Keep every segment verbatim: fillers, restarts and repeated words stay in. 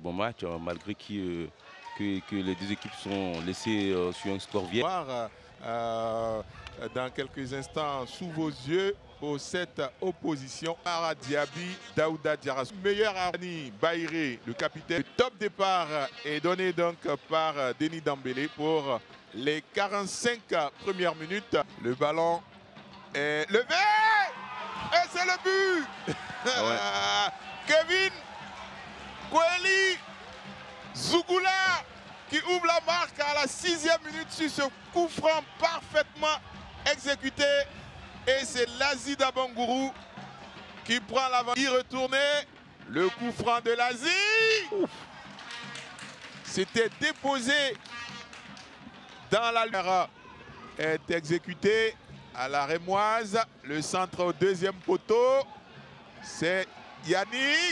bon match, hein, malgré qui, euh, que, que les deux équipes sont laissées euh, sur un score vierge. Euh, euh, dans quelques instants, sous vos yeux, pour cette opposition, Ara Diaby, Daouda Diarra. Meilleur Arani Baïré, le capitaine. Le top départ est donné donc par Denis Dembélé pour les quarante-cinq premières minutes. Le ballon est levé et c'est le but. Ah ouais. Kevin Kweli Zougoula qui ouvre la marque à la sixième minute sur ce coup franc parfaitement exécuté. Et c'est Lazi Dabangourou qui prend l'avant. Y retourner le coup franc de Lazi. C'était déposé dans la lumière. Est exécuté à la rémoise. Le centre au deuxième poteau. C'est Yannick.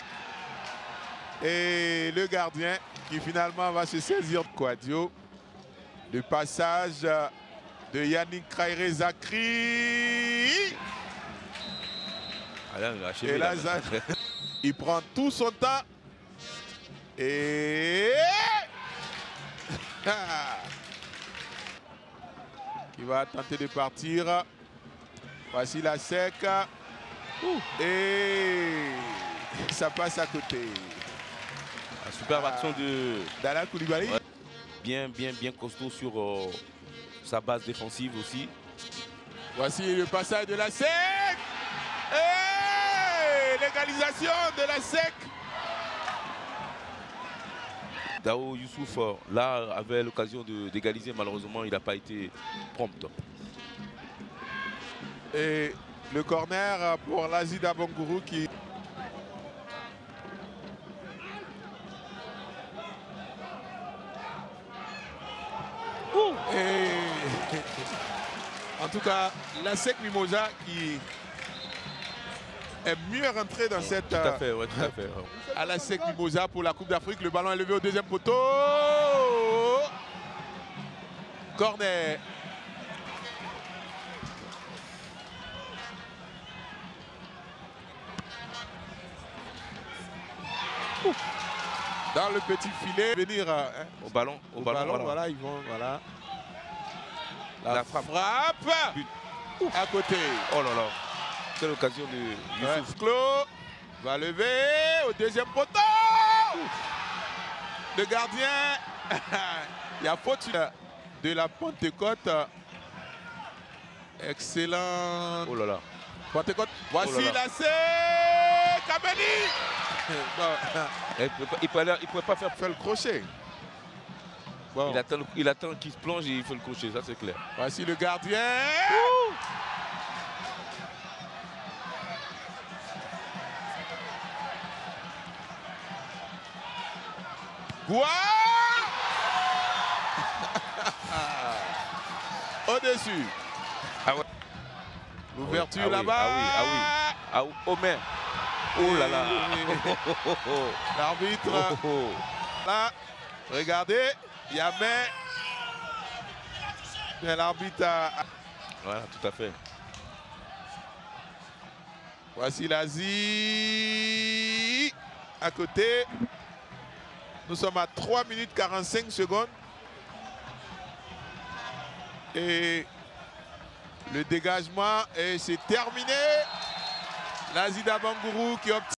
Et le gardien qui finalement va se saisir de Quadio. Le passage de Yannick Krairé Zakri. Ah là, il a achevé, Et là, là. Zakri, il prend tout son temps. Et il va tenter de partir. Voici la sec. Et ça passe à côté. La superbe action de Dala Koulibaly. Ouais. Bien, bien, bien costaud sur euh, sa base défensive aussi. Voici le passage de la sec. Et l'égalisation de la sec. Dao Youssouf, là, avait l'occasion d'égaliser. Malheureusement, il n'a pas été prompt. Et le corner pour Lazi Dabangourou qui... Et... En tout cas, la sec Mimosa qui est mieux rentré dans cette... Tout à fait, ouais, tout à fait. À la sec Mimosa pour la Coupe d'Afrique. Le ballon est levé au deuxième poteau. Corner. Dans le petit filet, venir hein, au ballon, au, au ballon, ballon voilà. voilà, ils vont, voilà. La, La frappe, frappe à côté. Oh là là, c'est l'occasion de Youssouf. Ouais. Clos va lever au deuxième poteau. Le gardien, il y a faute de la Pentecôte. Excellent. Oh là là. Pentecôte. Voici Oh là là. la C. Kameni. Il ne pouvait, pouvait pas faire, faire le crochet. Bon. Il attend, il attend qu'il se plonge et il fait le crochet, ça c'est clair. Voici le gardien. Ouh. Goua. Au-dessus. Ah ouais. L'ouverture ah oui, là-bas. Ah oui, ah oui. Ah oui. Oh mais. Oh là là. L'arbitre. Oh, oh. Là, regardez, il y a main. Mais l'arbitre a... Voilà, tout à fait. Voici Lazi. À côté. Nous sommes à trois minutes quarante-cinq secondes. Et le dégagement, et c'est terminé. Lazi Dabangourou qui obtient.